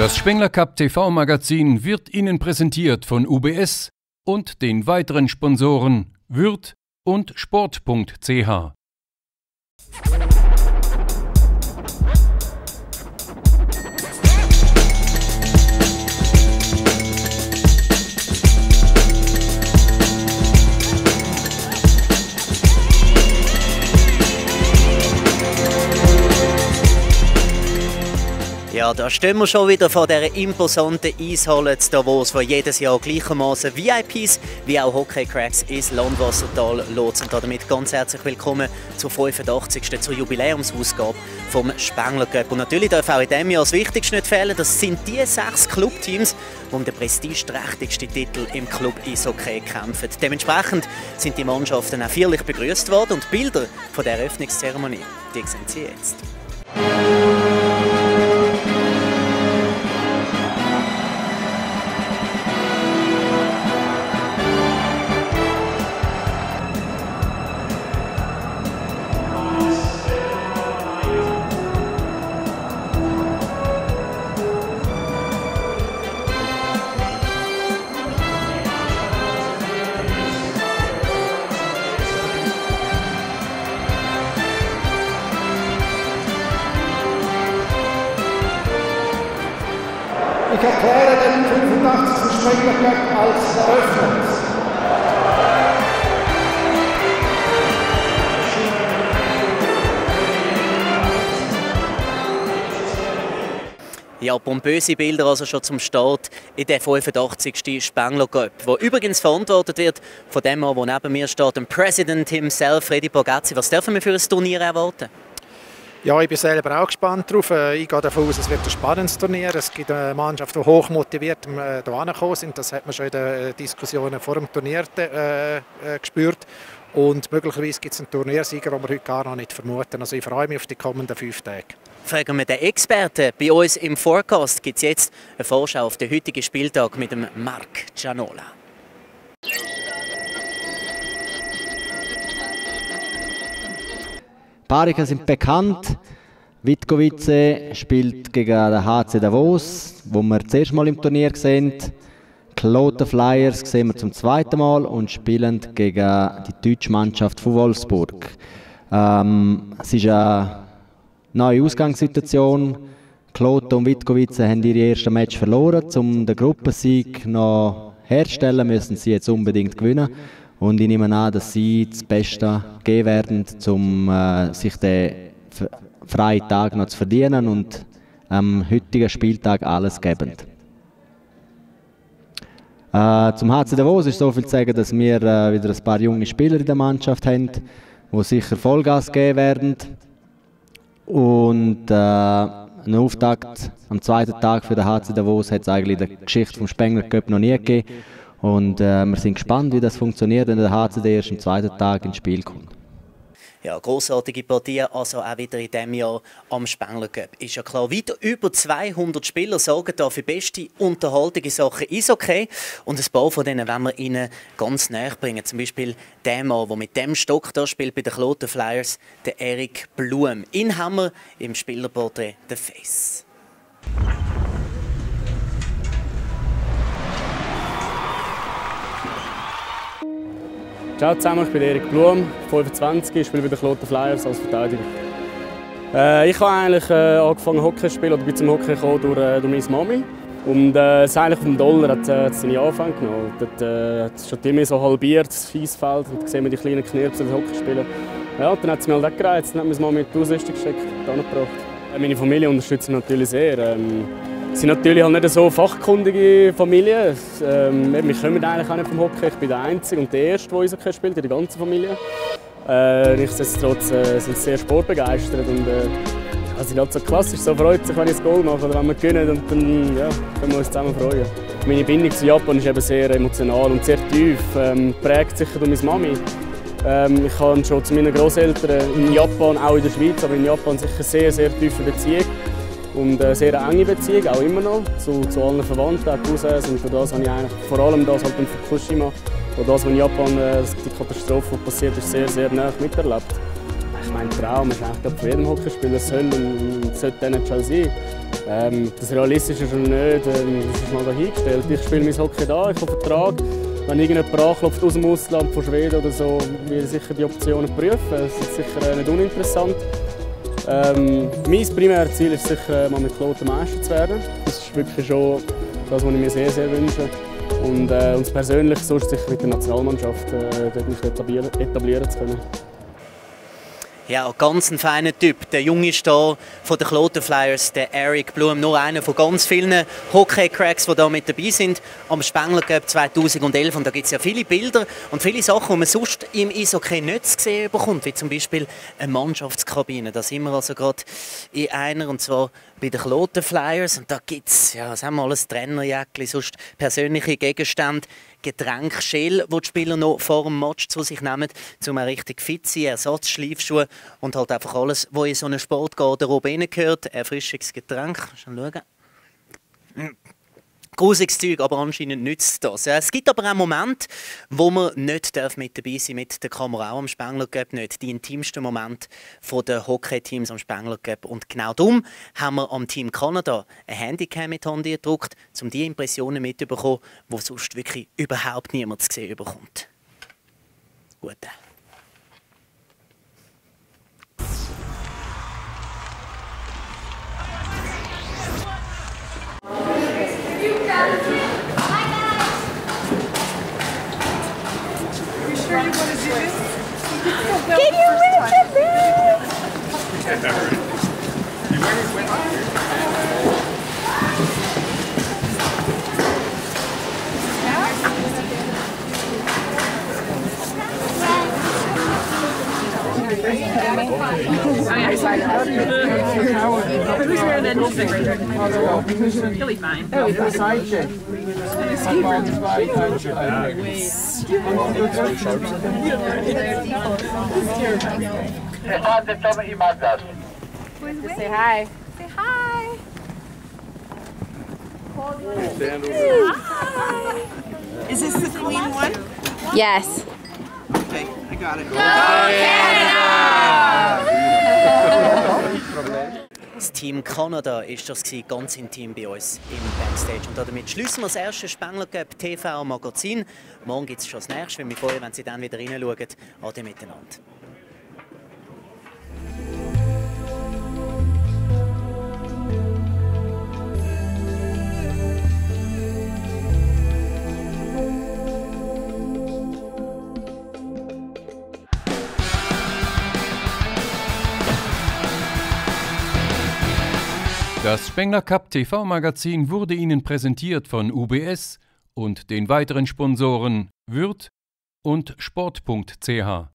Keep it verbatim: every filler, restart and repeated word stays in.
Das Spengler Cup T V-Magazin wird Ihnen präsentiert von U B S und den weiteren Sponsoren Würth und Sport punkt c h. Ja, da stehen wir schon wieder vor dieser imposanten Eishalle zu Davos, wo jedes Jahr gleichermaßen V I Ps wie auch Hockey-Cracks ins Landwassertal lotsen. Und damit ganz herzlich willkommen zur fünfundachtzigsten zur Jubiläumsausgabe vom Spengler Cup. Und natürlich darf auch in diesem Jahr das Wichtigste nicht fehlen, das sind die sechs Clubteams, die um den prestigeträchtigsten Titel im Club Eishockey kämpfen. Dementsprechend sind die Mannschaften auch feierlich begrüßt worden und Bilder von der Eröffnungszeremonie, die sehen Sie jetzt. Ich erkläre den fünfundachtzigsten Spengler Cup als eröffnet. Ja, pompöse Bilder also schon zum Start in der fünfundachtzigsten Spengler Cup, wo übrigens verantwortet wird von dem Mann, der neben mir steht, dem President himself, Freddy Borgazzi. Was dürfen wir für ein Turnier erwarten? Ja, ich bin selber auch gespannt darauf. Ich gehe davon aus, es wird ein spannendes Turnier. Es gibt eine Mannschaft, die hoch motiviert hierher gekommen sind. Das hat man schon in den Diskussionen vor dem Turnier äh, gespürt. Und möglicherweise gibt es einen Turniersieger, den wir heute gar noch nicht vermuten. Also ich freue mich auf die kommenden fünf Tage. Fragen wir den Experten. Bei uns im Forecast gibt es jetzt eine Vorschau auf den heutigen Spieltag mit dem Marc Gianola. Paarungen sind bekannt. Vitkovice spielt gegen den H C Davos, wo wir das erste Mal im Turnier sehen. Kloten Flyers sehen wir zum zweiten Mal und spielen gegen die deutsche Mannschaft von Wolfsburg. Ähm, es ist eine neue Ausgangssituation. Kloten und Vitkovice haben ihr erstes Match verloren. Um den Gruppensieg noch herzustellen, müssen sie jetzt unbedingt gewinnen. Und ich nehme an, dass sie das Beste geben werden, um äh, sich den freien Tag noch zu verdienen und am heutigen Spieltag alles geben. Äh, zum H C Davos ist so viel zu sagen, dass wir äh, wieder ein paar junge Spieler in der Mannschaft haben, die sicher Vollgas geben werden. Und äh, einen Auftakt am zweiten Tag für den H C Davos hat es eigentlich in der Geschichte vom Spengler Cup noch nie gegeben. Und äh, wir sind gespannt, wie das funktioniert, wenn der H C D erst am zweiten Tag ins Spiel kommt. Ja, grossartige Partie, also auch wieder in diesem Jahr am Spengler Cup. Ist ja klar, weiter über zweihundert Spieler sorgen da für beste Unterhaltung in Sachen Eishockey. Und ein paar von denen wollen wir Ihnen ganz näher bringen. Zum Beispiel der Mann, der mit dem Stock da spielt bei den Kloten Flyers, der Erik Blum. Ihn haben wir im Spielerporträt «The Face». Ciao zusammen, ich bin Erik Blum, fünfundzwanzig, ich spiele bei den Kloten Flyers als Verteidiger. Äh, ich habe eigentlich äh, angefangen Hockey zu spielen oder bin zum Hockey gekommen durch, äh, durch meine Mami. Und äh, es eigentlich auf dem Dollar hat äh, seine Anfänge genommen. Dort äh, hat es schon immer so halbiert, das Eisfeld, und da sehen wir die kleinen Knirpsen, die Hockey spielen. Ja, und dann hat es mich halt weggereizt, dann hat meine Mami die Ausrüstung gesteckt und angebracht. Äh, meine Familie unterstützt mich natürlich sehr. Ähm, Sie sind natürlich halt nicht so fachkundige Familie. Ähm, wir kommen eigentlich auch nicht vom Hockey. Ich bin der Einzige und der Erste, der Eishockey spielt in der ganzen Familie. Äh, nichtsdestotrotz äh, sind sie sehr sportbegeistert. Und, äh, also nicht so klassisch, so freut sich, wenn ich das Goal mache oder wenn wir gewinnen. Und dann ja, können wir uns zusammen freuen. Meine Bindung zu Japan ist eben sehr emotional und sehr tief. Ähm, prägt sicher durch meine Mami. Ähm, ich habe schon zu meinen Grosseltern in Japan, auch in der Schweiz, aber in Japan sicher sehr, sehr tiefe Beziehung. Und eine sehr enge Beziehung, auch immer noch, zu, zu allen Verwandten, auch Cousins. Und für das habe ich eigentlich vor allem das halt in Fukushima, wo das, was in Japan, äh, die Katastrophe passiert ist, sehr, sehr nah miterlebt. Ich meine, Traum ist eigentlich für jeden Hockeyspieler, soll und sollte der N H L sein. Ähm, das realistisch ist oder nicht, ähm, das ist mal dahingestellt. Ich spiele mein Hockey da, ich habe einen Vertrag. Wenn irgendjemand anklopft aus dem Ausland, von Schweden oder so, will ich sicher die Optionen prüfen. Das ist sicher nicht uninteressant. Ähm, mein primäres Ziel ist sicher, mal mit Kloten Meister zu werden. Das ist wirklich schon das, was ich mir sehr, sehr wünsche. Und äh, uns persönlich sonst sicher mit der Nationalmannschaft äh, dort mich etablieren, etablieren zu können. Ja, ganz ein feiner Typ. Der junge Star von den Kloten Flyers, der Eric Blum, nur einer von ganz vielen Hockey-Cracks, die da mit dabei sind am Spengler Cup zweitausendelf. Und da gibt es ja viele Bilder und viele Sachen, die man sonst im Eishockey nicht zu sehen bekommt, wie zum Beispiel eine Mannschaftskabine. Da sind wir also gerade in einer, und zwar bei den Kloten Flyers. Und da gibt es, ja, was haben wir alles, Trainerjäckchen, sonst persönliche Gegenstände, Getränke, Schäl, die die Spieler noch vor dem Match zu sich nehmen, um auch richtig fit zu sein, Ersatzschleifschuhe und halt einfach alles, was in so einen Sportgarderobe reingehört. Erfrischungsgetränk, schon schauen. Grusiges Zeug, aber anscheinend nützt das. Es gibt aber auch Momente, wo man nicht mit dabei sein darf, mit der Kamera auch am Spengler Cup nicht. Die intimsten Momente der Hockey-Teams am Spengler Cup. Und genau darum haben wir am Team Kanada ein Handycam mit Handy gedruckt, um die Impressionen mitzubekommen, die sonst wirklich überhaupt niemand zu sehen bekommt. Gut. Can you reach it, Who's wearing an interesting ring? He'll be fine. Oh, he's a side chick. Say hi. Say hi. Hi. Is this the clean one? Yes. Okay, I got it. Go Canada! Das Team Kanada ist das gewesen, ganz intim bei uns im Backstage. Und damit schließen wir das erste Spengler Cup T V-Magazin. Morgen gibt es schon das nächste, wenn wir freuen, wenn Sie dann wieder reinschauen. Ade miteinander. Das Spengler Cup T V-Magazin wurde Ihnen präsentiert von U B S und den weiteren Sponsoren Würth und Sport punkt C H.